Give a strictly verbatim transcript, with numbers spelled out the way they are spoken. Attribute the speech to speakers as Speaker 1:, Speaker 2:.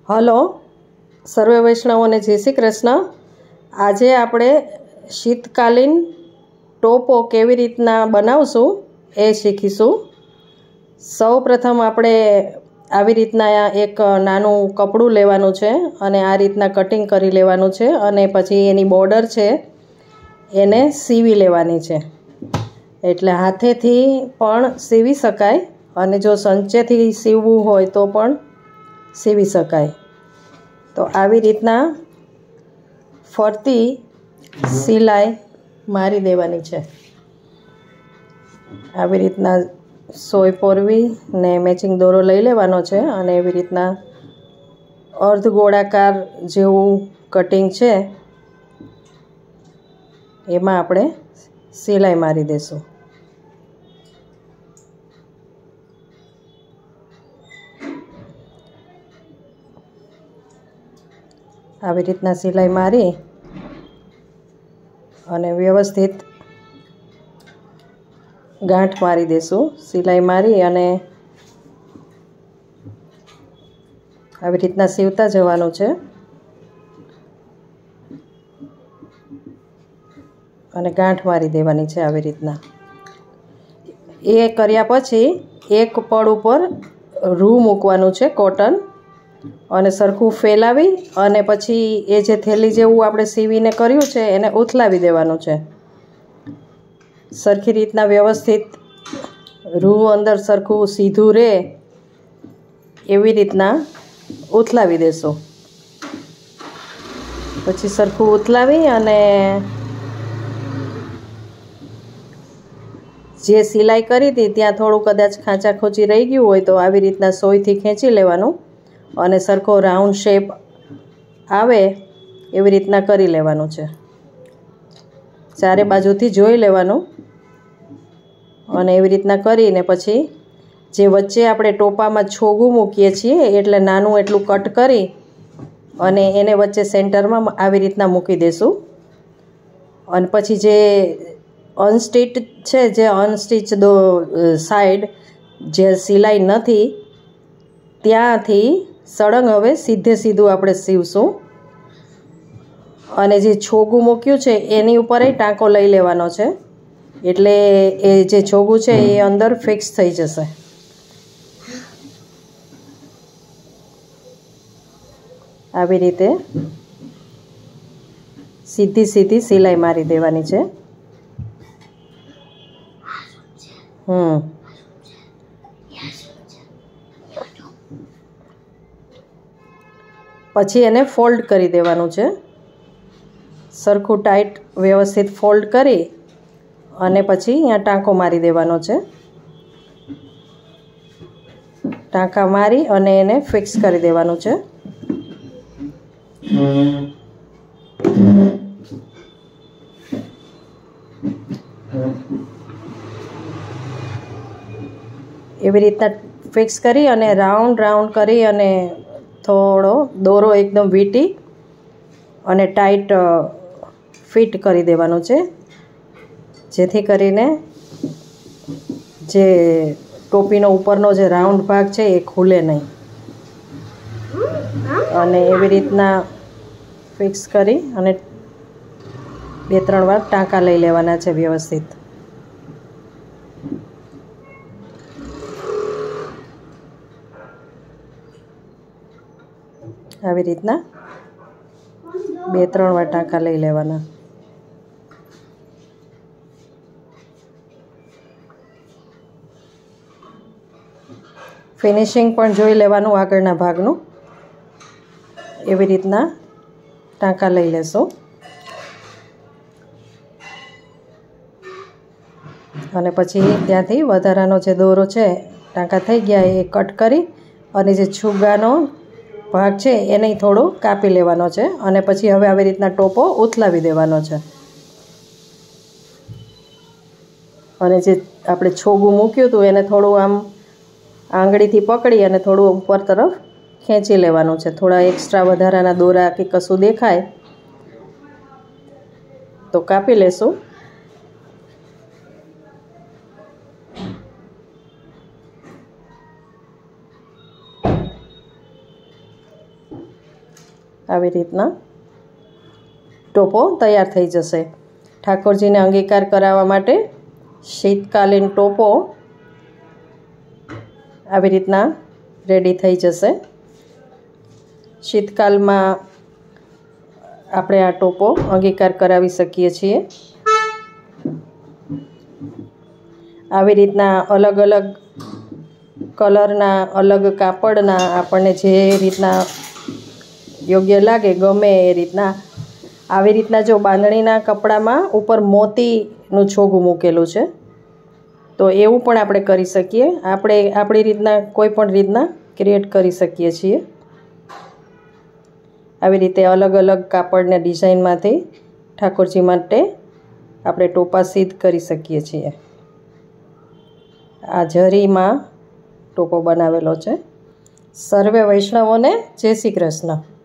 Speaker 1: Hello સર્વે વૈષ્ણવોને જય શ્રી કૃષ્ણ। આજે આપણે શીતકાલીન ટોપો કેવી રીતના બનાવશું એ શીખીશું। સૌ પ્રથમ આપણે આવી રીતના એક નાનું કપડું લેવાનું છે અને આ રીતના કટિંગ કરી લેવાનું છે અને પછી એની બોર્ડર છે એને સીવી લેવાની છે। એટલે હાથેથી પણ સીવી શકાય અને જો સંચેથી સીવવું હોય તો પણ સીવી શકાય। તો આવી રીતના ફરતી સિલાઈ મારી દેવાની છે। આવી રીતના સોય પોરવી ને મેચિંગ દોરો લઈ લેવાનો છે અને એવી રીતના અર્ધ ગોળાકાર જેવું કટિંગ છે એમાં આપણે સિલાઈ મારી દઈશું। આવી રીતના સિલાઈ મારી અને વ્યવસ્થિત ગાંઠ મારી દઈશું। સિલાઈ મારી અને આવી રીતના સીવતા જવાનું છે અને ગાંઠ મારી દેવાની છે। આવી રીતના એ કર્યા પછી એક પડ ઉપર રૂ મૂકવાનું છે કોટન અને સરખું ફેલાવી અને પછી એ જે થેલી જેવું આપણે સીવીને કર્યું છે એને ઉથલાવી દેવાનું છે। સરખી રીતના વ્યવસ્થિત રૂ અંદર સરખું સીધું રહે એવી રીતના ઉથલાવી દેશો। પછી સરખું ઉથલાવી અને જે સિલાઈ કરી હતી ત્યાં થોડું કદાચ ખાંચા ખોચી રહી ગયું હોય તો આવી રીતના સોયથી ખેંચી લેવાનું અને સરખો રાઉન્ડ શેપ આવે એવી રીતના કરી લેવાનું છે। ચારે બાજુથી જોઈ લેવાનું અને એવી રીતના કરીને પછી જે વચ્ચે આપણે ટોપામાં છોગું મૂકીએ છીએ એટલે નાનું એટલું કટ કરી અને એને વચ્ચે સેન્ટરમાં આવી રીતના મૂકી દઈશું। અને પછી જે અનસ્ટિચ છે જે અનસ્ટિચ દો સાઈડ જે સિલાઈ નથી ત્યાંથી સળંગ હવે સીધે સીધું આપણે સીવશું અને જે છોગું મૂક્યું છે એની ઉપર એ ટાંકો લઈ લેવાનો છે એટલે એ જે છોગું છે એ અંદર ફિક્સ થઈ જશે। આવી રીતે સીધી સીધી સિલાઈ મારી દેવાની છે। હમ પછી એને ફોલ્ડ કરી દેવાનું છે। સરખું ટાઈટ વ્યવસ્થિત ફોલ્ડ કરી અને પછી અહીંયા ટાંકો મારી દેવાનો છે। ટાંકા મારી અને એને ફિક્સ કરી દેવાનું છે। એવી રીતના ફિક્સ કરી અને રાઉન્ડ રાઉન્ડ કરી અને થોડો દોરો એકદમ વીંટી અને ટાઈટ ફિટ કરી દેવાનું છે જેથી કરીને જે ટોપીનો ઉપરનો જે રાઉન્ડ ભાગ છે એ ખુલે નહીં અને એવી રીતના ફિક્સ કરી અને બે ત્રણ વાર ટાંકા લઈ લેવાના છે વ્યવસ્થિત। આવી રીતના બે ત્રણ વાર ટાંકા લઈ લેવાના। ફિનિશિંગ પણ જોઈ લેવાનું આગળના ભાગનું। એવી રીતના ટાંકા લઈ લેશો અને પછી ત્યાંથી વધારાનો જે દોરો છે ટાંકા થઈ ગયા એ કટ કરી અને જે છુગાનો ભાગ છે એને થોડો કાપી લેવાનો છે અને પછી હવે આવી રીતના ટોપો ઉથલાવી દેવાનો છે અને જે આપણે છોગું મૂક્યું હતું એને થોડું આમ આંગળીથી પકડી અને થોડું ઉપર તરફ ખેંચી લેવાનું છે। થોડા એક્સ્ટ્રા વધારાના દોરા કે કશું દેખાય તો કાપી લેશું। આવી રીતના ટોપો તૈયાર થઈ જશે. ઠાકોરજીને અંગીકાર કરાવવા માટે શીતકાલીન ટોપો આવી રીતના રેડી થઈ જશે. શીતકાલમાં આપણે આ ટોપો અંગીકાર કરાવી શકીએ છીએ. આવી રીતના અલગ અલગ કલરના, અલગ કાપડના, આપણને જે રીતના યોગ્ય લાગે ગમે એ રીતના, આવી રીતના જો બાંધણીના કપડામાં ઉપર મોતીનું છોગું મૂકેલું છે તો એવું પણ આપણે કરી શકીએ. આપણે આપણી રીતના કોઈ પણ રીતના ક્રિએટ કરી શકીએ છીએ. આવી રીતે અલગ અલગ કાપડના ડિઝાઇનમાંથી ઠાકોરજી માટે આપણે ટોપા સિદ્ધ કરી શકીએ છીએ. આ જરીમાં ટોપો બનાવેલો છે. સર્વે વૈષ્ણવોને જય શ્રી કૃષ્ણ.